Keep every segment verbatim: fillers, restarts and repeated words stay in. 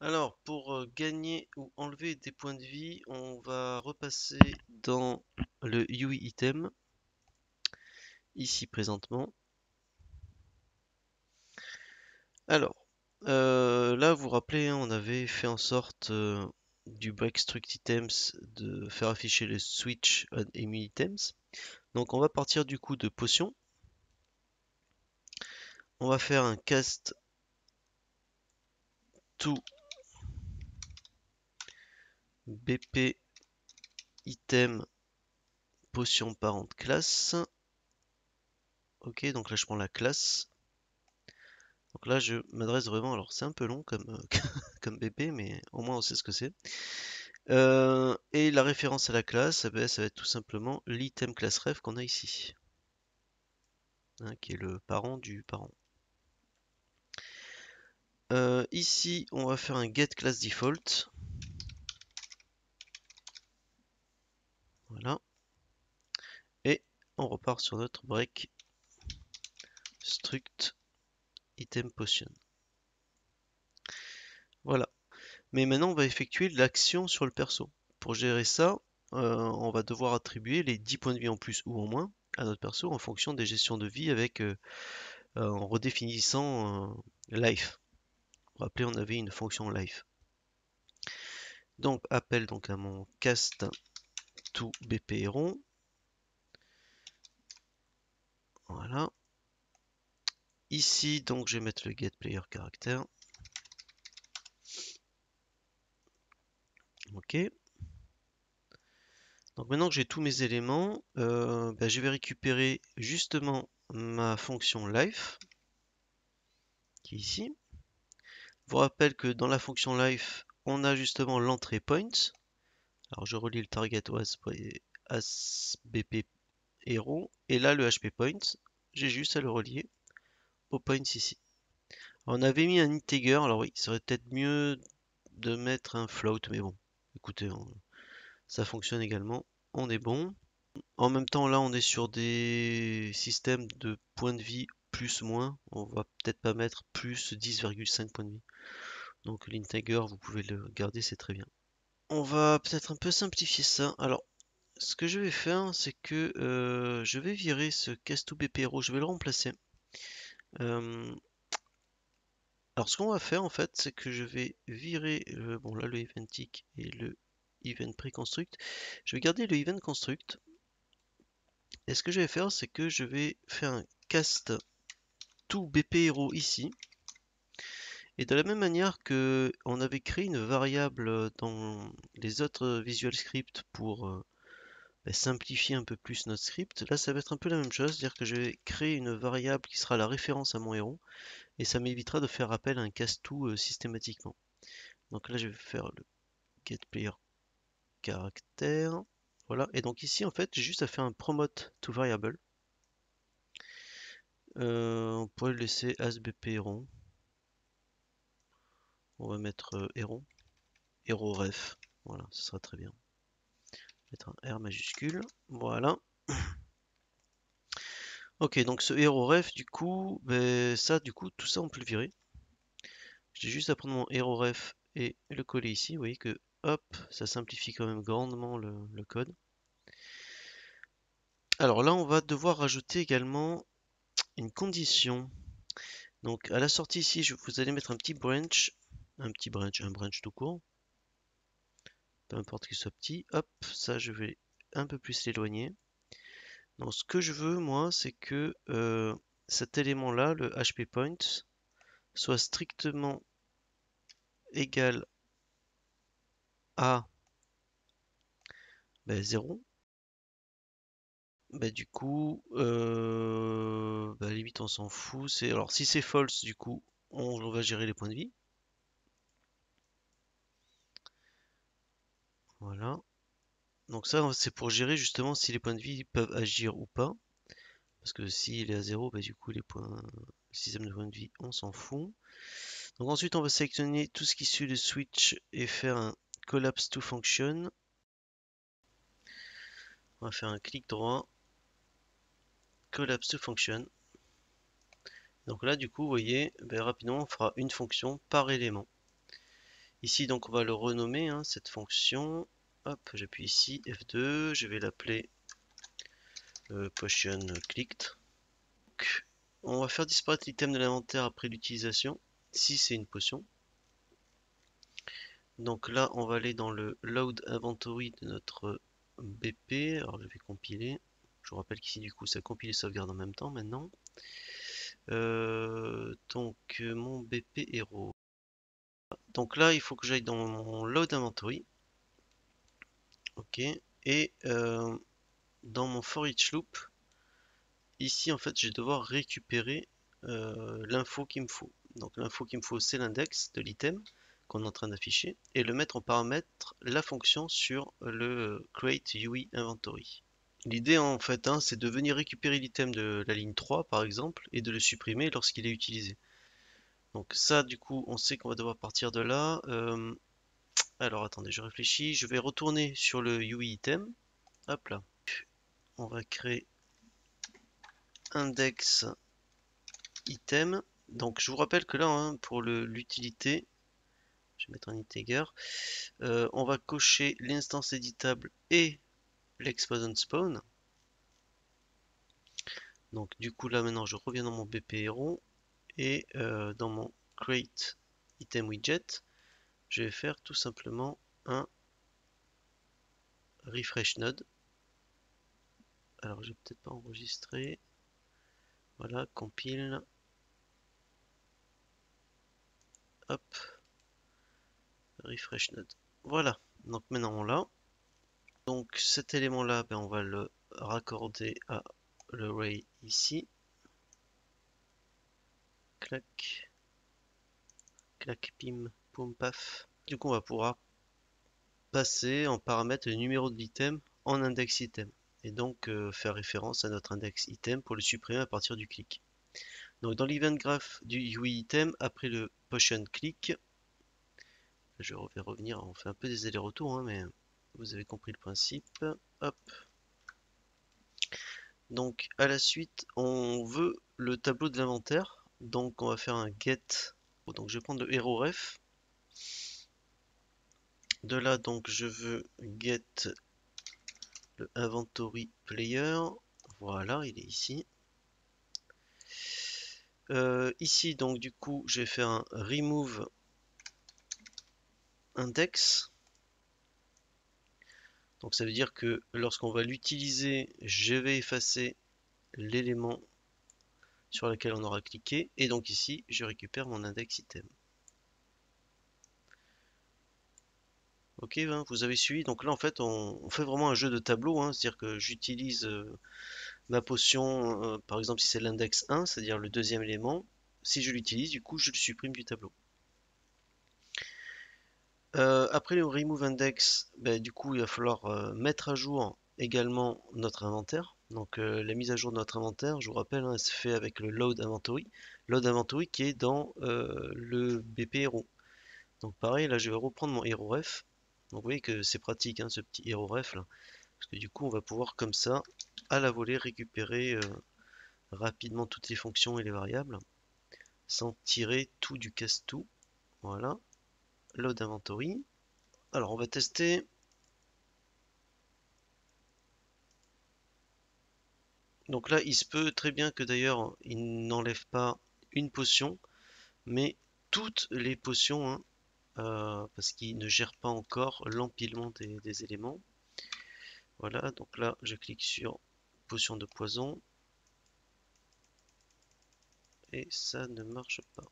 Alors, pour euh, gagner ou enlever des points de vie, on va repasser dans le U I item, ici présentement. Alors, euh, là, vous vous rappelez, hein, on avait fait en sorte euh, du break struct items de faire afficher le switch on emu items. Donc, on va partir du coup de potion. On va faire un cast to bp item potion parent classe. Ok, donc là je prends la classe. Donc là je m'adresse vraiment, alors c'est un peu long comme, euh, comme B P, mais au moins on sait ce que c'est. Euh, et la référence à la classe, eh ben, ça va être tout simplement l'item class ref qu'on a ici, hein, qui est le parent du parent. Euh, ici, on va faire un get class default. Voilà. Et on repart sur notre break struct item potion. Voilà. Mais maintenant, on va effectuer l'action sur le perso. Pour gérer ça, euh, on va devoir attribuer les dix points de vie en plus ou en moins à notre perso en fonction des gestions de vie avec euh, euh, en redéfinissant euh, life. Vous vous rappelez, on avait une fonction life. Donc, appel donc à mon cast to bphéron. Voilà. Ici, donc, je vais mettre le get player character. Ok. Donc maintenant que j'ai tous mes éléments, euh, bah, je vais récupérer justement ma fonction life qui est ici. Je vous rappelle que dans la fonction life, on a justement l'entrée point. Alors je relie le target au as bp hero et là le H P point. J'ai juste à le relier au point ici. Alors, on avait mis un integer, alors oui, il serait peut-être mieux de mettre un float, mais bon, écoutez, on- ça fonctionne également. On est bon. En même temps, là, on est sur des systèmes de points de vie plus moins. On va peut-être pas mettre plus dix virgule cinq points de vie. Donc l'integer, vous pouvez le garder, c'est très bien. On va peut-être un peu simplifier ça. Alors, ce que je vais faire, c'est que euh, je vais virer ce cast2bphero, je vais le remplacer. Euh, alors, ce qu'on va faire en fait, c'est que je vais virer le, bon là le event tick et le event preconstruct. Je vais garder le event construct. Et ce que je vais faire, c'est que je vais faire un cast to bphero ici. Et de la même manière que on avait créé une variable dans les autres Visual Script pour euh, bah, simplifier un peu plus notre script, là ça va être un peu la même chose, c'est-à-dire que je vais créer une variable qui sera la référence à mon héros, et ça m'évitera de faire appel à un cast-to euh, systématiquement. Donc là je vais faire le getPlayerCharacter, voilà, et donc ici en fait j'ai juste à faire un promote to variable. Euh, on pourrait le laisser as bphero. On va mettre euh, héros, héros ref, voilà, ce sera très bien. Mettre un R majuscule, voilà. Ok, donc ce héros ref, du coup, ben, ça, du coup, tout ça on peut le virer. J'ai juste à prendre mon héros ref et le coller ici. Vous voyez que, hop, ça simplifie quand même grandement le, le code. Alors là, on va devoir rajouter également une condition. Donc à la sortie ici, je, vous allez mettre un petit branch, un petit branch, un branch tout court, peu importe qu'il soit petit. Hop, ça je vais un peu plus l'éloigner. Donc ce que je veux, moi, c'est que euh, cet élément-là, le H P point, soit strictement égal à bah, zéro. Bah, du coup, euh, bah, limite on s'en fout. C'est alors si c'est false, du coup, on, on va gérer les points de vie. Voilà. Donc ça, c'est pour gérer justement si les points de vie peuvent agir ou pas. Parce que s'il est à zéro, bah, du coup, les points, le système de points de vie, on s'en fout. Donc ensuite, on va sélectionner tout ce qui suit le switch et faire un collapse to function. On va faire un clic droit, collapse to function. Donc là, du coup, vous voyez, ben, rapidement, on fera une fonction par élément. Ici, donc, on va le renommer, hein, cette fonction. Hop, j'appuie ici, F deux, je vais l'appeler euh, potion clicked. Donc, on va faire disparaître l'item de l'inventaire après l'utilisation, si c'est une potion. Donc là, on va aller dans le load inventory de notre B P. Alors, je vais compiler. Je vous rappelle qu'ici, du coup, ça compile et sauvegarde en même temps maintenant. Euh, donc, mon B P héros. Donc là, il faut que j'aille dans mon load inventory. Ok. Et euh, dans mon for each loop, ici, en fait, je vais devoir récupérer euh, l'info qu'il me faut. Donc, l'info qu'il me faut, c'est l'index de l'item qu'on est en train d'afficher et le mettre en paramètre la fonction sur le create U I inventory. L'idée, en fait, hein, c'est de venir récupérer l'item de la ligne trois, par exemple, et de le supprimer lorsqu'il est utilisé. Donc ça, du coup, on sait qu'on va devoir partir de là. Euh, alors, attendez, je réfléchis. Je vais retourner sur le U I item. Hop là. On va créer index item. Donc, je vous rappelle que là, hein, pour l'utilité, je vais mettre un integer, euh, on va cocher l'instance éditable et l'exposant spawn. Donc, du coup, là, maintenant, je reviens dans mon B P hero et euh, dans mon create item widget, je vais faire tout simplement un refresh node. Alors, je vais peut-être pas enregistrer. Voilà, compile. Hop, refresh node. Voilà, donc maintenant on l'a. Donc cet élément-là, ben, on va le raccorder à l'array ici. Clac, clac, pim, poum, paf. Du coup, on va pouvoir passer en paramètre le numéro de l'item en index item. Et donc euh, faire référence à notre index item pour le supprimer à partir du clic. Donc dans l'event graph du U I item, après le potion click, je vais revenir, on fait un peu des allers-retours, hein, mais vous avez compris le principe. Hop. Donc à la suite, on veut le tableau de l'inventaire. Donc on va faire un get. Donc je vais prendre le hero ref. De là, donc je veux get le inventory player. Voilà, il est ici. Euh, ici, donc du coup, je vais faire un remove index. Donc ça veut dire que lorsqu'on va l'utiliser, je vais effacer l'élément sur lequel on aura cliqué. Et donc ici, je récupère mon index item. Ok, ben, vous avez suivi. Donc là, en fait, on, on fait vraiment un jeu de tableau, hein. C'est-à-dire que j'utilise euh, ma potion, euh, par exemple, si c'est l'index un, c'est-à-dire le deuxième élément. Si je l'utilise, du coup, je le supprime du tableau. Euh, après le remove index, ben, du coup, il va falloir euh, mettre à jour également notre inventaire. Donc euh, la mise à jour de notre inventaire, je vous rappelle, hein, elle se fait avec le load inventory. Load inventory qui est dans euh, le B P hero. Donc pareil, là je vais reprendre mon hero ref. Donc vous voyez que c'est pratique, hein, ce petit hero ref là. Parce que du coup on va pouvoir comme ça, à la volée, récupérer euh, rapidement toutes les fonctions et les variables. Sans tirer tout du casse-tout. Voilà. Load inventory. Alors on va tester. Donc là il se peut très bien que d'ailleurs il n'enlève pas une potion, mais toutes les potions, hein, euh, parce qu'il ne gère pas encore l'empilement des, des éléments. Voilà, donc là je clique sur potion de poison et ça ne marche pas.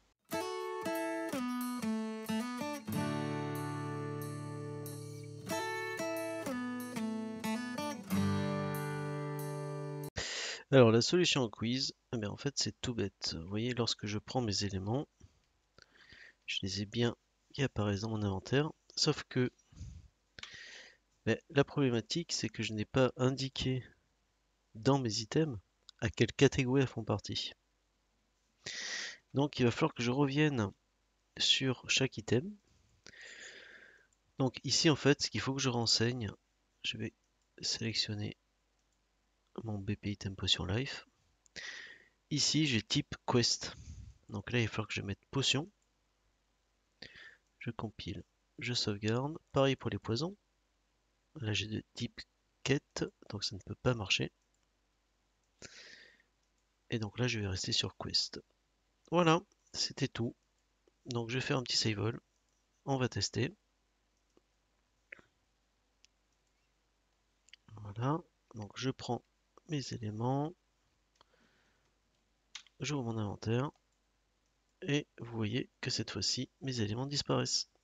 Alors la solution au quiz, eh bien, en fait c'est tout bête. Vous voyez, lorsque je prends mes éléments, je les ai bien qui apparaissent dans mon inventaire, sauf que ben, la problématique c'est que je n'ai pas indiqué dans mes items à quelle catégorie elles font partie. Donc il va falloir que je revienne sur chaque item. Donc ici en fait ce qu'il faut que je renseigne, je vais sélectionner mon B P item potion life. Ici j'ai type quest. Donc là il va falloir que je mette potion. je compile, je sauvegarde. Pareil pour les poisons. Là j'ai de type quête, donc ça ne peut pas marcher. Et donc là je vais rester sur quest. Voilà, c'était tout. Donc je vais faire un petit save all. On va tester. Voilà, donc je prends mes éléments, j'ouvre mon inventaire, et vous voyez que cette fois-ci, mes éléments disparaissent.